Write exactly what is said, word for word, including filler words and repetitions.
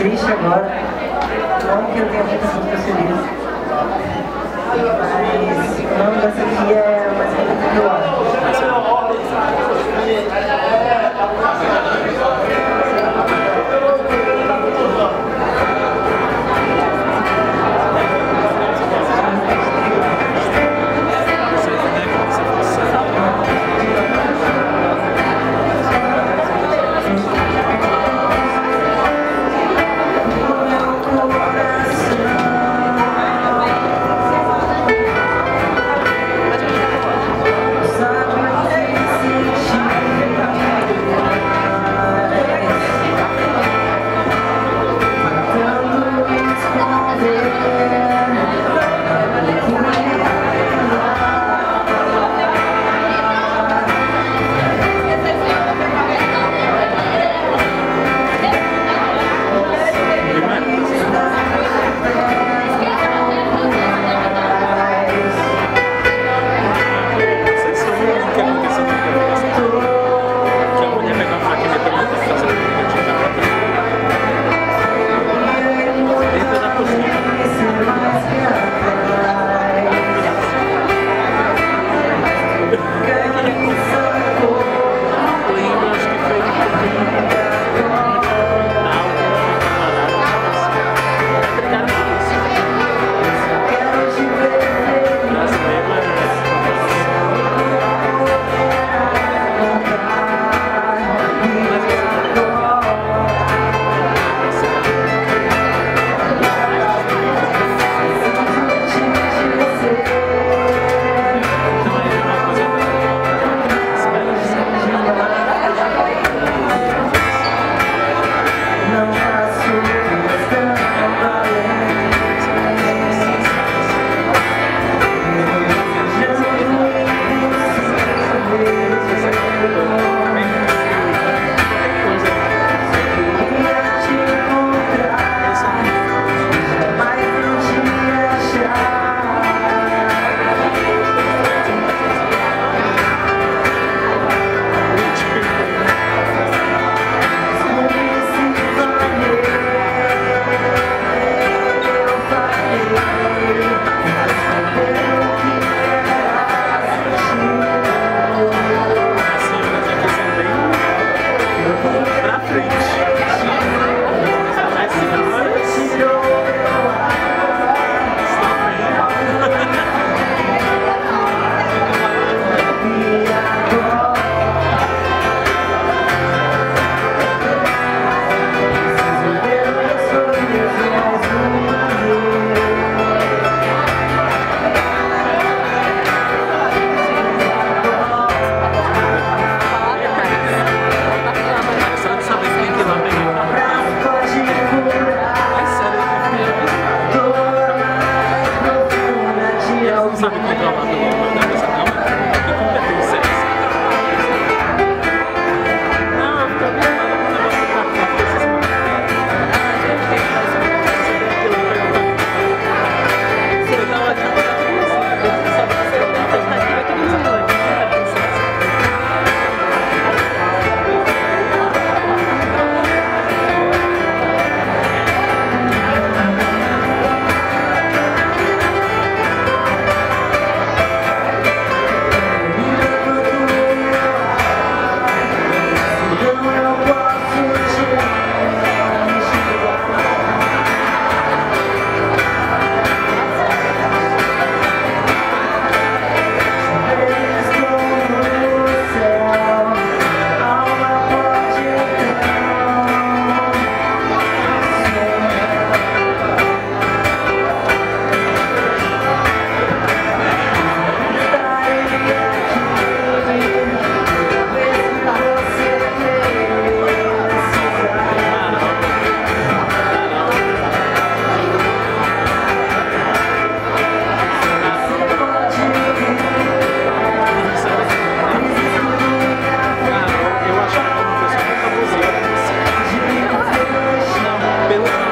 triste agora. Não que eu tenha muitas músicas felizes. Mas o nome dessa aqui é mais bonita que eu acho. Sabe controlar pelo da cabeça não, porque competência é essa? Não, eu fico acostumado com o negócio da cabeça. Você tava aqui, você sabe que você não fez nada, vai ter que usar ela aqui. Pelo